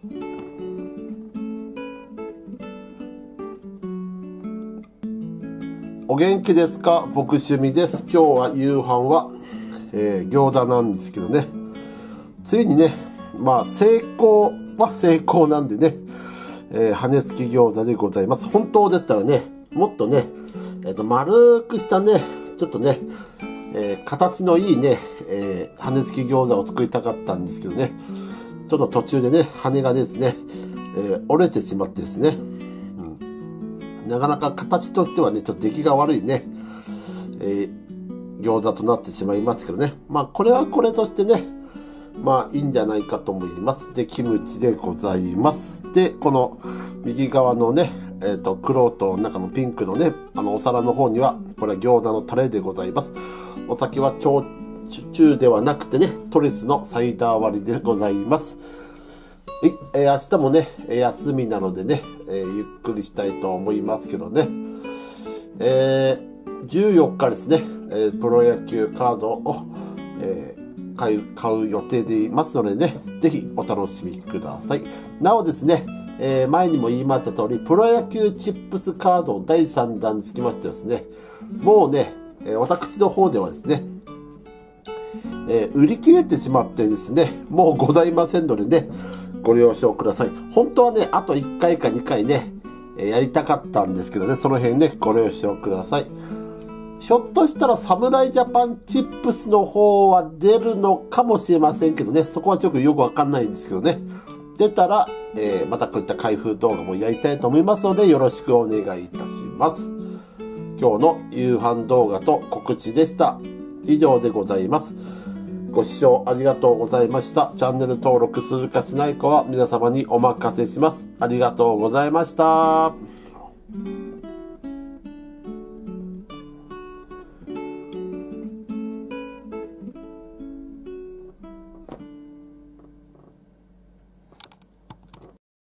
お元気ですか？僕趣味です。今日は夕飯は、餃子なんですけどね。ついにね、まあ成功は成功なんでね、羽根付き餃子でございます。本当でしたらね、もっとね、丸くしたね、ちょっとね、形のいいね、羽根付き餃子を作りたかったんですけどね、ちょっと途中でね、羽がですね、折れてしまってですね、なかなか形としてはね、ちょっと出来が悪いね、餃子となってしまいましたけどね。まあ、これはこれとしてね、まあ、いいんじゃないかと思います。で、キムチでございます。で、この右側のね、黒と中のピンクのね、お皿の方には、これは餃子のタレでございます。お酒は焼酎ではなくてね、トリスのサイダー割りでございます。明日もね、休みなのでね、ゆっくりしたいと思いますけどね。14日ですね、プロ野球カードを、買う予定でいますのでね、ぜひお楽しみください。なおですね、前にも言いました通り、プロ野球チップスカード第3弾につきましてですね、もうね、私の方ではですね、売り切れてしまってですね、もうございませんのでね、ご了承ください。本当はね、あと1回か2回ね、やりたかったんですけどね、その辺ね、ご了承ください。ひょっとしたら侍ジャパンチップスの方は出るのかもしれませんけどね、そこはちょっとよくわかんないんですけどね。出たら、またこういった開封動画もやりたいと思いますので、よろしくお願いいたします。今日の夕飯動画と告知でした。以上でございます。ご視聴ありがとうございました。チャンネル登録するかしないかは皆様にお任せします。ありがとうございました。